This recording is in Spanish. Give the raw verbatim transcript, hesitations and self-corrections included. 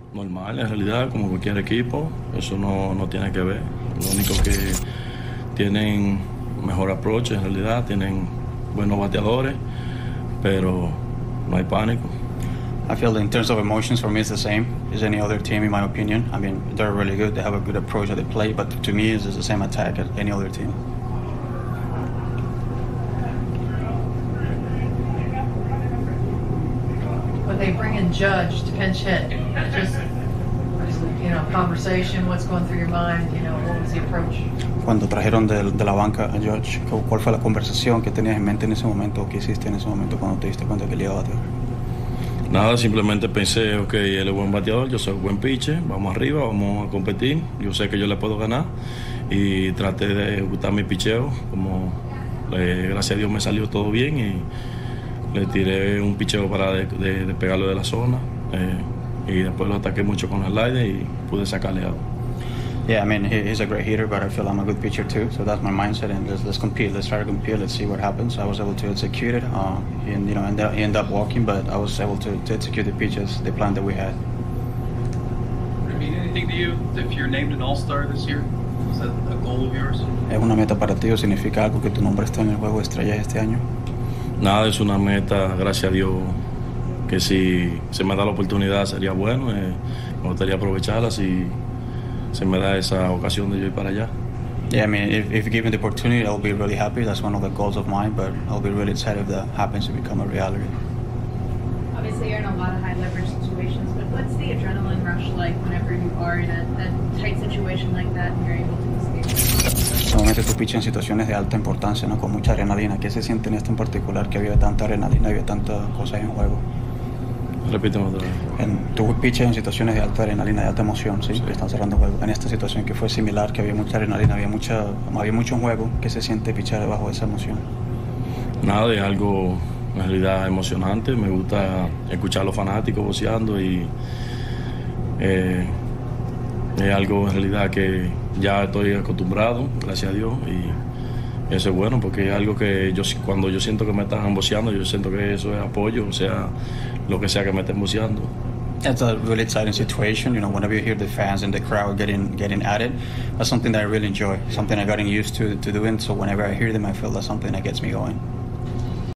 normal, en realidad, como cualquier equipo, eso no, no tiene que ver. Lo único que tienen mejor approach, en realidad, tienen buenos bateadores, pero no hay pánico. I feel that in terms of emotions, for me, it's the same as any other team, in my opinion. I mean, they're really good. They have a good approach at the play, but to me, it's the same attack as any other team. When they bring in Judge to pinch hit, just, you know, conversation, what's going through your mind, you know, what was the approach? Cuando trajeron de, de la banca a Judge, ¿cuál fue la conversación que tenías en mente en ese momento, que hiciste en ese momento cuando te diste cuenta que le iba a batear? Nada, simplemente pensé, ok, él es buen bateador, yo soy buen pitcher, vamos arriba, vamos a competir, yo sé que yo le puedo ganar y traté de ejecutar mi picheo, como eh, gracias a Dios me salió todo bien y le tiré un picheo para de, de, de pegarlo de la zona eh, y después lo ataqué mucho con el slider y pude sacarle out. Yeah, I mean, he, he's a great hitter, but I feel I'm a good pitcher too. So that's my mindset, and let's, let's compete. Let's try to compete. Let's see what happens. I was able to execute it. Uh, and, you know, end up, he ended up walking, but I was able to, to execute the pitches, the plan that we had. Would it mean anything to you if you're named an All-Star this year? Is that a goal of yours? ¿Es una meta para ti o significa algo que tu nombre esté en el juego de estrellas este año? Nada, es una meta, gracias a Dios, que si se me da la oportunidad sería bueno. Eh, me gustaría aprovecharla si se me da esa ocasión de yo ir para allá. Yeah, I mean, if, if given the opportunity, I'll be really happy. That's one of the goals of mine, but I'll be really excited if that happens to become a reality. Obviously, you're in a lot of high leverage situations, but what's the adrenaline rush like whenever you are in a, a tight situation like that and you're able to escape? Normalmente tú pichas en situaciones de alta importancia, ¿no? Con mucha adrenalina. ¿Qué se siente en esto en particular, que había tanta adrenalina, había tantas cosas en juego? Repíteme otra vez. En, tú pichas en situaciones de alta adrenalina, de alta emoción, ¿sí? Sí. Que están cerrando juego. En esta situación que fue similar, que había mucha adrenalina, había mucha, había mucho en juego, ¿qué se siente pichar debajo de esa emoción? Nada, es algo en realidad emocionante. Me gusta escuchar a los fanáticos voceando y eh, es algo en realidad que ya estoy acostumbrado, gracias a Dios, y eso es bueno porque es algo que yo cuando yo siento que me están voceando, yo siento que eso es apoyo, o sea, lo que sea que me estén voceando. It's a really exciting situation, you know, whenever you hear the fans and the crowd getting getting at it, that's something that I really enjoy, something I gotten used to, to doing, so whenever I hear them, I feel that's something that gets me going.